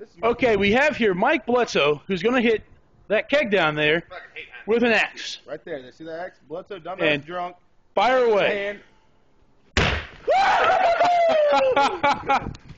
Okay, we have here Mike Bledsoe, who's going to hit that keg down there with an axe. Right there. They see the axe? Bledsoe, dumbass, drunk. Fire away.